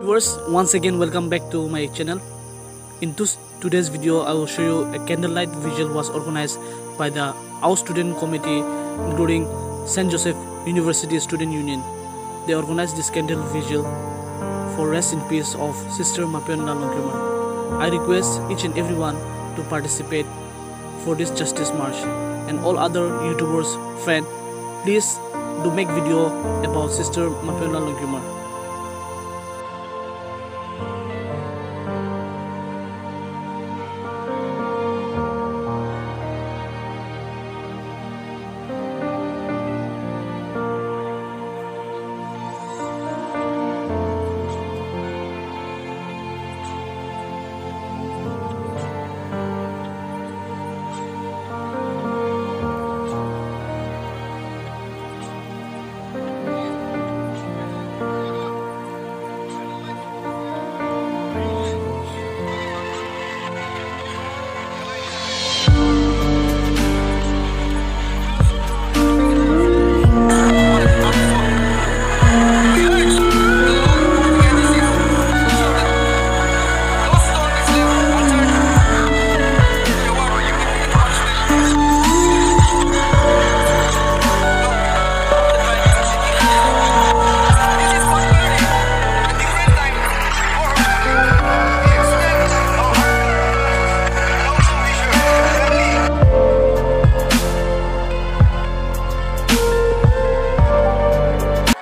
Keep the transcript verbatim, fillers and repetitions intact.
Viewers, once again welcome back to my channel. In this, today's video I will show you a candlelight vigil was organized by the our student committee including Saint Joseph University Student Union. They organized this candle vigil for rest in peace of Sister Mapuienla longkumer. I request each and everyone to participate for this justice march, and all other YouTubers friend, please do make video about Sister Mapuienla longkumer.